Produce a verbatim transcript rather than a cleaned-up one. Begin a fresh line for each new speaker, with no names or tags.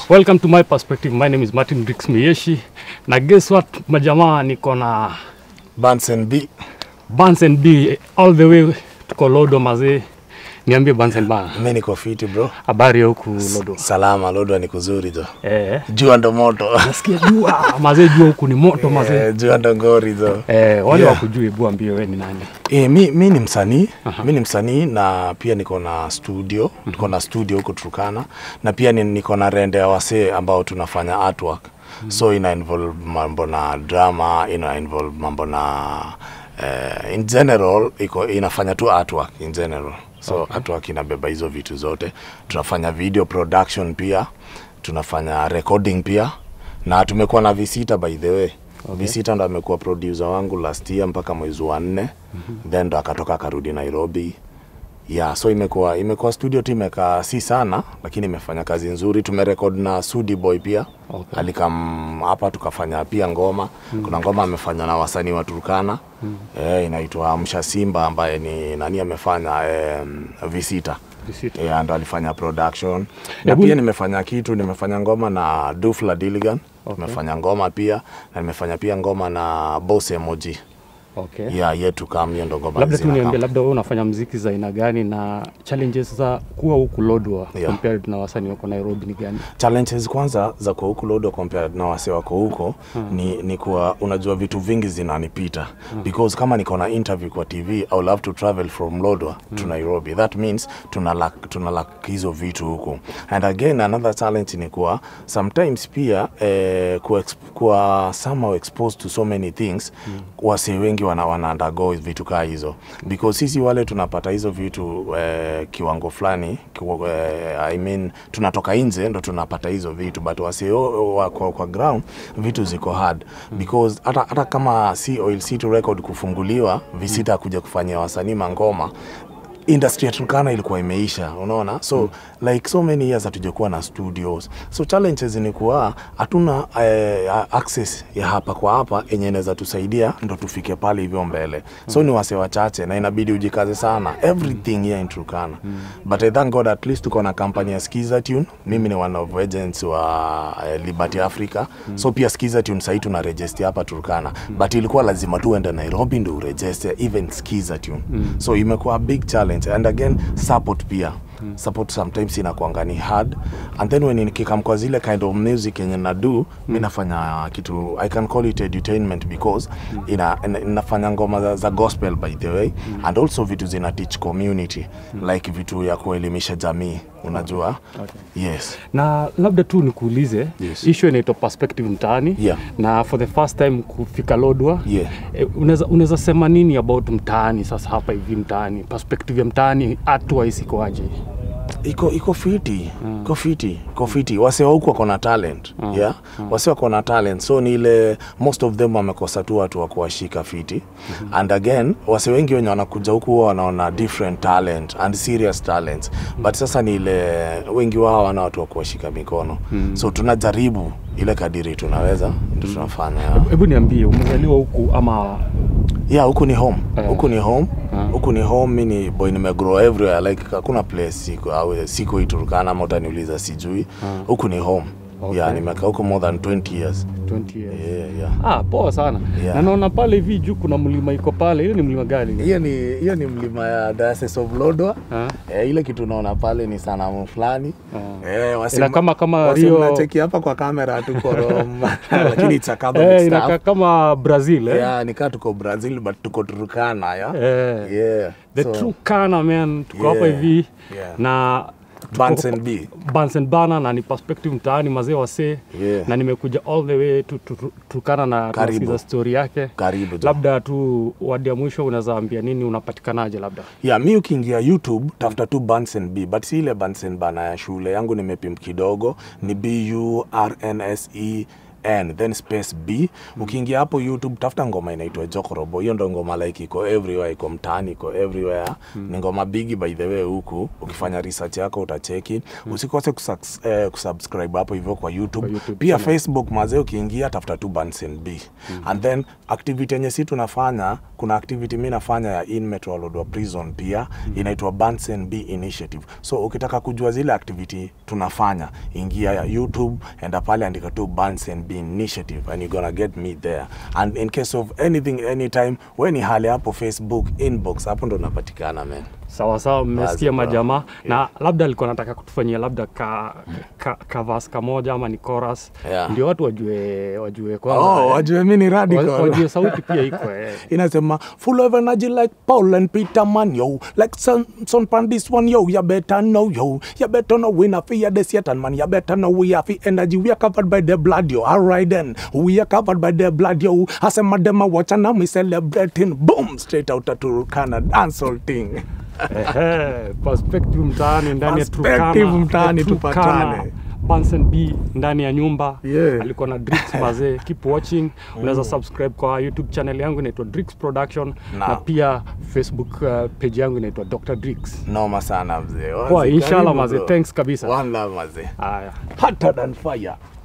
Welcome to my perspective. My name is Martin Rix Miyeshi. Na guess what, majamaa niko na
Bunsen B.
Bunsen B all the way to Lodo mazee. Niambie Bunsen bana.
Mimi niko fiti bro.
Habari huku Lodo?
Salama, Lodo ni kuzuri tu.
Eh.
Jua ndo moto.
Nasikia jua, mazee jua huku ni moto mazee.
Eh, jua ndo ngori tu.
Eh, wale yeah. Wakujui bua ambie wewe ni nani?
Eh, mi mimi ni msanii, mimi ni msanii na pia niko na studio, niko na studio huko Turkana na pia niko na rende ya wasee ambao tunafanya artwork. Mm -hmm. So ina involve mambo na drama, ina involve mambo na uh, in general iko inafanya tu artwork in general. So okay. Artwork inabeba hizo vitu zote. Tunafanya video production pia, tunafanya recording pia na tumekuwa na visita by the way. Okay. Visita ndo amekuwa producer wangu last year mpaka mwezi wa nne. Mm -hmm. Then ndo akatoka akarudi Nairobi. Yeah, so imekuwa imekuwa studio tu imekaa si sana lakini imefanya kazi nzuri. Tumerecord na Sudi Boy pia. Okay. Alikam hapa tukafanya pia ngoma. Mm -hmm. Kuna ngoma amefanya na wasanii wa Turkana. Mm -hmm. Eh, inaitwa Amsha Simba ambaye ni nani amefanya eh, Visita. Visita. Yeah, ndo alifanya production. Na Ebu... pia nimefanya kitu, nimefanya ngoma na Dufla Diligan. Okay. Nimefanya ngoma pia na nimefanya pia ngoma na Boss Emoji.
Okay.
Yeah, yet to come ndo ngoma.
Labda tu niambie labda wewe unafanya muziki za aina gani na challenges za kuwa huku Lodwar yeah. compared na wasanii wako Nairobi ni gani?
Challenges kwanza za kuwa huku Lodwar compared na wasee wako huko hmm. ni ni kuwa unajua vitu vingi zinanipita hmm. because kama niko na interview kwa T V I love to travel from Lodwar hmm. to Nairobi. That means tuna lack tuna lack hizo vitu huko. And again another challenge ni kuwa sometimes pia eh, kuwa, kuwa somehow exposed to so many things hmm. wasee wengi wana wana undergo vitu kaa hizo because sisi wale tunapata hizo vitu eh, kiwango fulani kiwango, eh, I mean tunatoka nje ndo tunapata hizo vitu but wasio wa, kwa, kwa ground vitu ziko hard because hata hata kama si Oil City Record kufunguliwa visita kuja kufanyia wasanii ngoma industry ya Turkana ilikuwa imeisha, unaona? So mm. like so many years hatujakuwa na studios. So challenges ni kuwa hatuna uh, access ya hapa kwa hapa yenye inaweza tusaidia ndo tufike pale hivyo mbele. So mm. ni wase wachache na inabidi ujikaze sana everything here in Turkana. Mm. But I thank God at least tuko na company ya Skiza Tune. Mimi ni one of agents wa uh, Liberty Africa. Mm. So pia Skiza Tune sasa tuna register hapa Turkana. Mm. But ilikuwa lazima tuende Nairobi ndo register even Skiza Tune. Mm. So imekuwa a big challenge. And again support pia hmm. support sometimes inakuanga ni hard and then when nikikam kwa zile kind of music yenye na do hmm. mimi nafanya kitu I can call it edutainment because hmm. ina inafanya ngoma za, za gospel by the way hmm. and also vitu zina teach community hmm. like vitu ya kuelimisha jamii unajua. Okay. Yes. Na
labda tu nikuulize yes. issue inaitwa perspective mtaani
yeah.
na for the first time kufika Lodwar
yeah.
eh, unaweza unaweza sema nini about mtaani sasa hapa hivi mtaani perspective ya mtaani atwise iko aje?
Iko iko fiti, mm. iko fiti, iko fiti. Wase wa huko wako na talent, mm. yeah. Mm. Wase wako na talent. So ni ile most of them wamekosa tu watu wa kuwashika fiti. Mm -hmm. And again, wase wengi wenye wanakuja huko wanaona different talent and serious talents. Mm. But sasa ni ile wengi wao wana watu wa kuwashika mikono. Mm. So tunajaribu ile kadiri tunaweza ndio tunafanya.
Hebu niambie umezaliwa huku ama
yeah, huku ni home. Huku uh. ni home. Huku ni home, mimi boy nimegrow everywhere like hakuna place siko au siko Turkana ama utaniuliza sijui. Huku ni home. Okay. Yeah, nimekaa huko more than twenty years.
twenty years.
Yeah, yeah.
Ah, poa sana. Yeah. Na naona pale hivi juu kuna mlima iko pale. Hiyo ni mlima gani?
Hiyo ni hiyo ni mlima ya Diocese of Lodwar. Eh, ile kitu unaona pale ni sanamu fulani.
Eh, wasema kama kama Rio.
Unacheki hapa kwa kamera tuko Roma. Lakini it's a Catholic
eh, stuff. Inakaa kama Brazil eh.
Yeah, nikaa tuko Brazil but tuko Turkana, yeah.
Eh.
Yeah.
The so, Turkana man tuko yeah, hapa hivi yeah. na
Bunsen B.
Bunsen bana na ni perspective mtaani mazee wase
yeah.
na nimekuja all the way to Turkana na kusikiza story yake.
Karibu.
Labda tu wadi ya mwisho unaweza ambia nini unapatikanaje labda?
Yeah, mimi ukiingia YouTube tafuta tu Bunsen B but si ile Bunsen bana ya shule yangu nimepim kidogo ni B U R N S E N then space B. Ukiingia hapo YouTube tafuta ngoma inaitwa Jokorobo. Hiyo ndo ngoma like iko everywhere, iko mtaani, iko everywhere. Mm. Ni ngoma bigi by the way huku. Ukifanya research yako utacheki. Mm. Usikose kusubs eh, kusubscribe hapo hivyo kwa YouTube. Kwa YouTube pia channel. Facebook mazee ukiingia tafuta tu Bunsen B. Mm. And then activity yenye si tunafanya, kuna activity mimi nafanya ya inmate wa Lodwar prison pia. Mm. Inaitwa Bunsen B initiative. So ukitaka kujua zile activity tunafanya, ingia ya YouTube, enda pale andika tu Bunsen B initiative and you're gonna get me there. And in case of anything anytime, when hali hapo Facebook inbox hapo ndo napatikana man.
Sawa sawa, mmesikia majamaa. Yeah. Na labda alikuwa nataka kutufanyia labda ka, ka, ka verse kamoja ama ni chorus. Yeah. Ndio watu wajue wajue kwanza.
Oh, wajue mimi ni radical.
Wajue sauti pia iko eh.
Inasema full of energy like Paul and Peter man yo. Like son, son pan this one yo. You better know yo. You better know we not fear the Satan man. You better know we have energy. We are covered by the blood yo. Alright then. We are covered by the blood yo. I say madam watch and now we celebrating. Boom, straight out of Turkana dancehall thing.
Ehe, perspective mtaani ndani ya Turkana.
Perspective mtaani tupatane.
Bunsen B ndani ya nyumba.
Yeah.
Alikuwa na Drix mazee. Keep watching. Mm. Unaweza subscribe kwa YouTube channel yangu inaitwa Drix Production. Na, na pia Facebook uh, page yangu inaitwa Doctor Drix.
Noma sana mzee.
Kwa inshallah mazee, thanks kabisa.
One love mazee.
Haya.
Hotter than fire.